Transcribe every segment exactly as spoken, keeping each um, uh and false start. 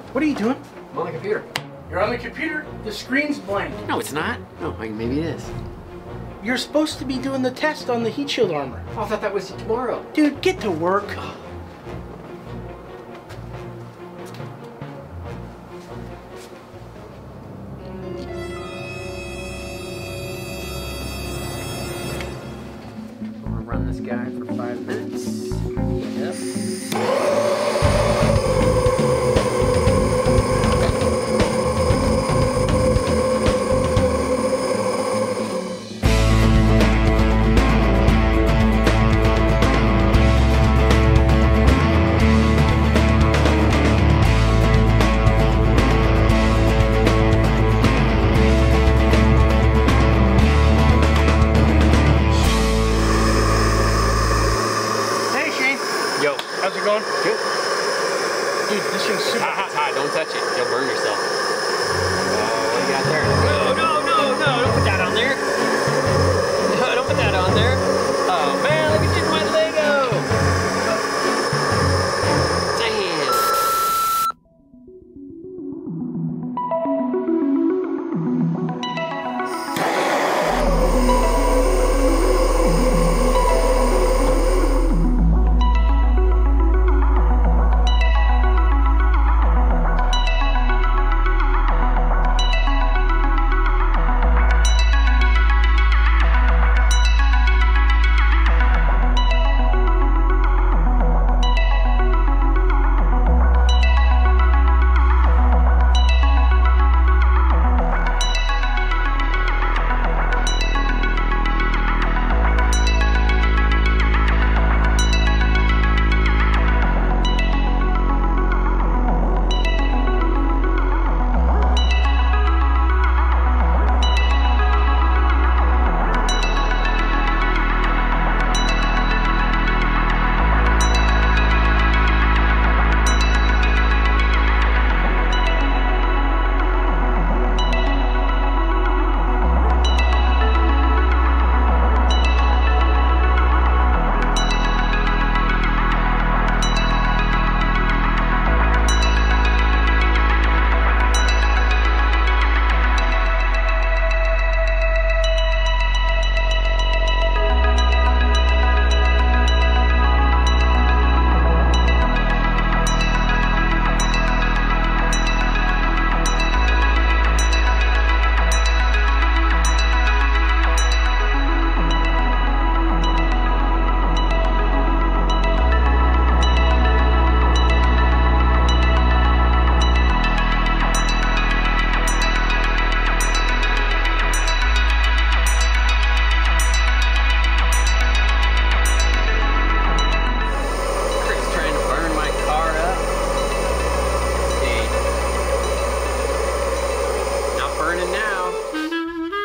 What are you doing? I'm on the computer. You're on the computer? The screen's blank. No, it's not. No, I mean, maybe it is. You're supposed to be doing the test on the Heatshield Armor. Oh, I thought that was tomorrow. Dude, get to work. I'm gonna run this guy for five minutes. Yep. Yo. How's it going? Good. Dude, this thing's super hot. Hot, don't touch it. You'll burn yourself. Oh, what do you got there? No, no, no, no, don't put that on there. No, don't put that on there. Oh, man, look at this, my Lego. Damn.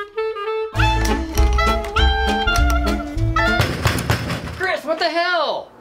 What the hell?